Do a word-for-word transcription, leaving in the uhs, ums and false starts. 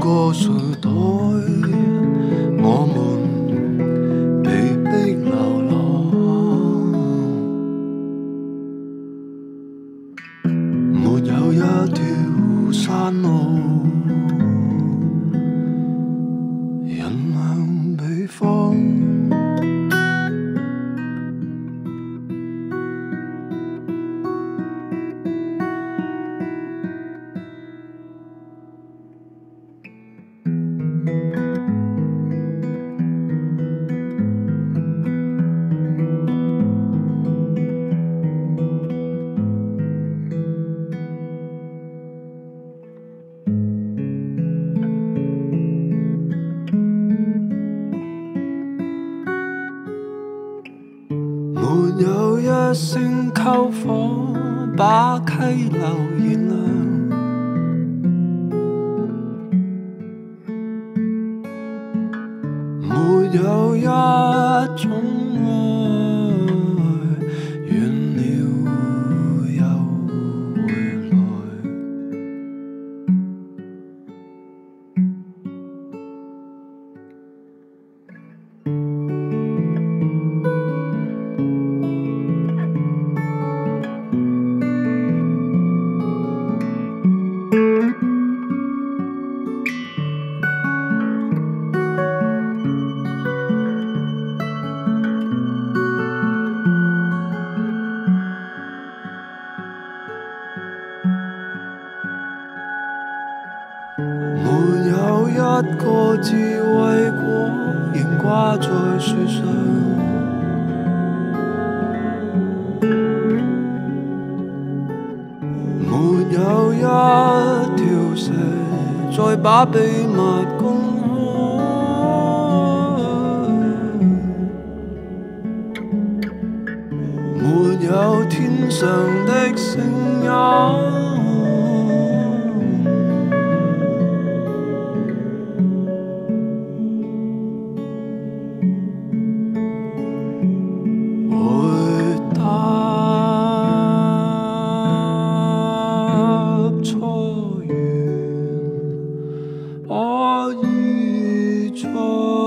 個時代，我們被逼流浪，沒有一條山路引向彼方。沒有一聲篝火把溪流燃亮，沒有一種愛遠了又回來，沒有一個智慧果仍掛在樹上，沒有一條蛇再把秘密公開，沒有天上的聲音。我已在